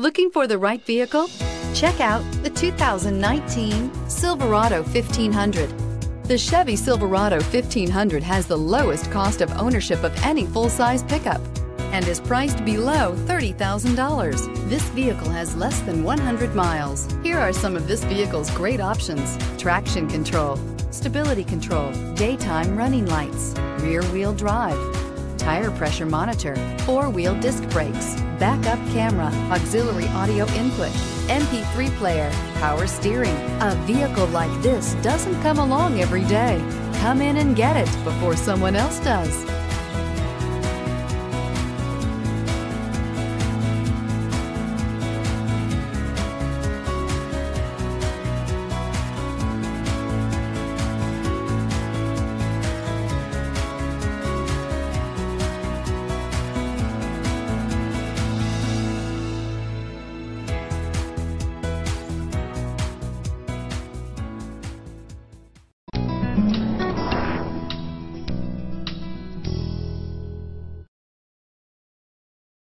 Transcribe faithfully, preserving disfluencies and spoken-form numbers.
Looking for the right vehicle? Check out the two thousand nineteen Silverado fifteen hundred. The Chevy Silverado fifteen hundred has the lowest cost of ownership of any full-size pickup and is priced below thirty thousand dollars. This vehicle has less than one hundred miles. Here are some of this vehicle's great options: traction control, stability control, daytime running lights, rear-wheel drive, tire pressure monitor, four-wheel disc brakes, backup camera, auxiliary audio input, M P three player, power steering. A vehicle like this doesn't come along every day. Come in and get it before someone else does.